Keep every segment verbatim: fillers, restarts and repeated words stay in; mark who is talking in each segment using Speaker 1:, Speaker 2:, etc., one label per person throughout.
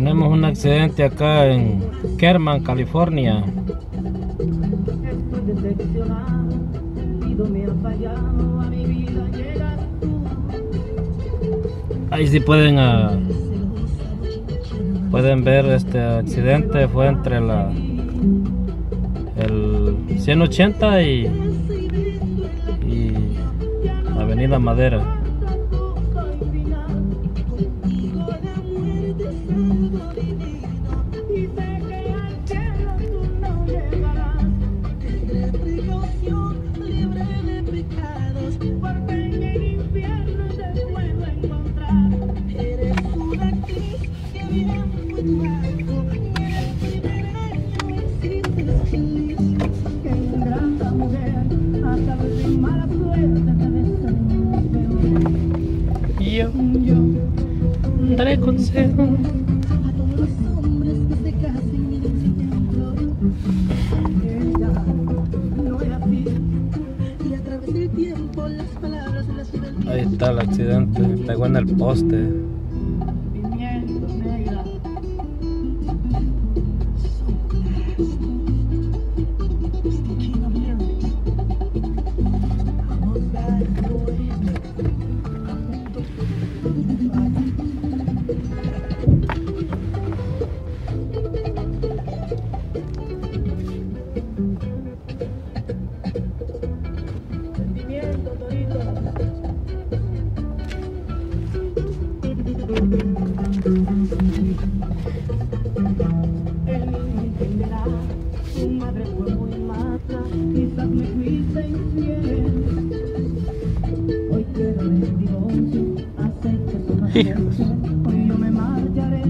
Speaker 1: Tenemos un accidente acá en Kerman, California. Ahí sí pueden uh, pueden ver este accidente. Fue entre la el ciento ochenta y, y Avenida Madera. Yo daré consejo a todos los hombres que se casen y enseñan flores. Ella no es así, y a través del tiempo las palabras de la ciudadanía. Ahí está el accidente, pegó en el poste. Hoy yo me marcharé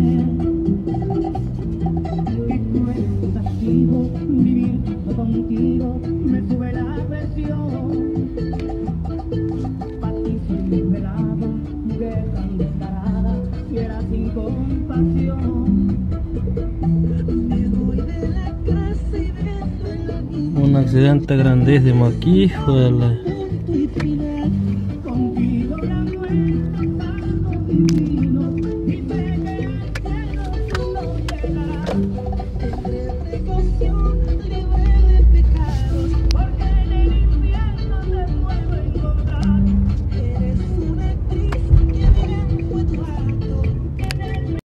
Speaker 1: y tú eres castigo, vivir contigo me sube la presión. Para ti soy liberado, mujer tan descarada, fiera sin compasión. Me voy de la casa y dejo el... Un accidente grandísimo aquí, hijo de la...